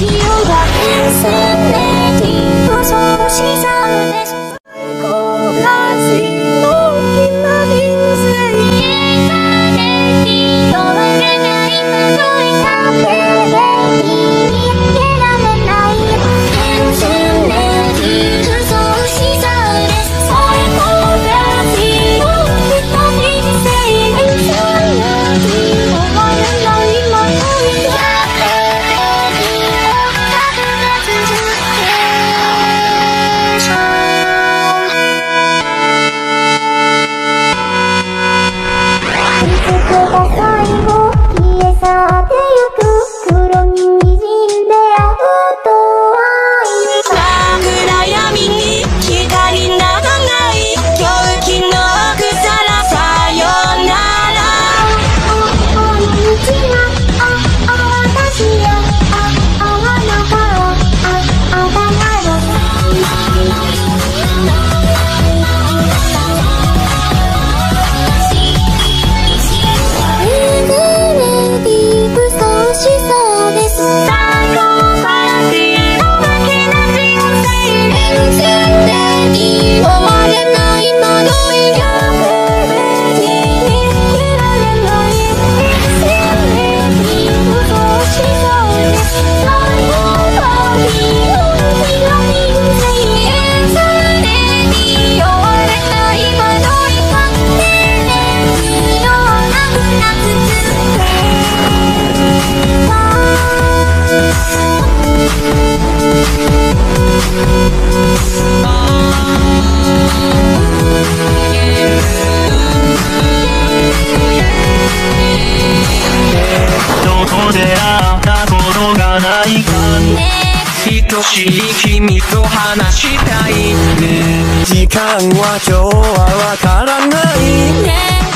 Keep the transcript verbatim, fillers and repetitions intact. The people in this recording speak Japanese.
広がるすべてとそうしさですこらしの決まりのせいで人はれない惑いたべれに逃げられない変すべきとそうしさです最高だしの決まりのせいでそんな気もわれない惑いた愛しい君と話したいね。 時間は今日はわからないね。